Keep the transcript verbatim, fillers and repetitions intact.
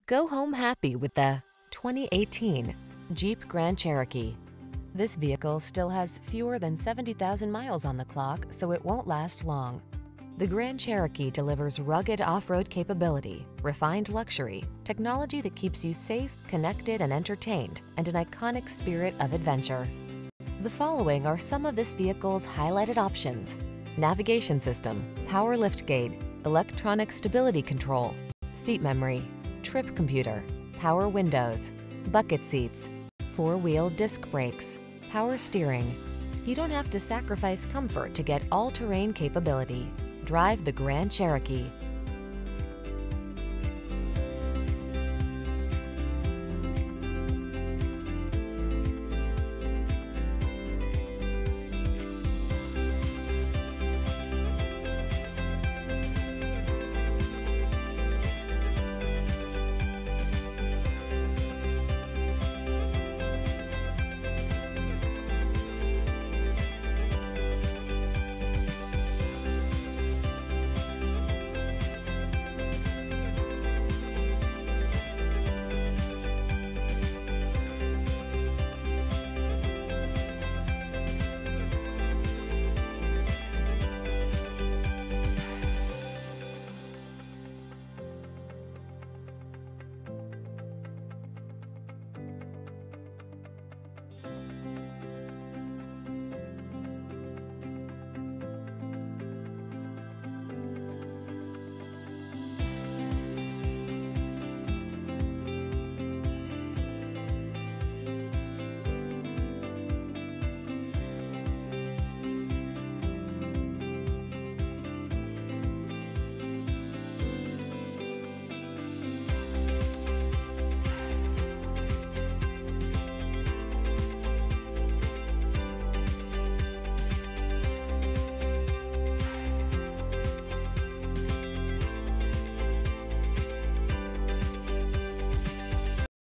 Go home happy with the twenty eighteen Jeep Grand Cherokee. This vehicle still has fewer than seventy thousand miles on the clock, so it won't last long. The Grand Cherokee delivers rugged off-road capability, refined luxury, technology that keeps you safe, connected, and entertained, and an iconic spirit of adventure. The following are some of this vehicle's highlighted options: navigation system, power liftgate, electronic stability control, seat memory, trip computer, power windows, bucket seats, four-wheel disc brakes, power steering. You don't have to sacrifice comfort to get all-terrain capability. Drive the Grand Cherokee.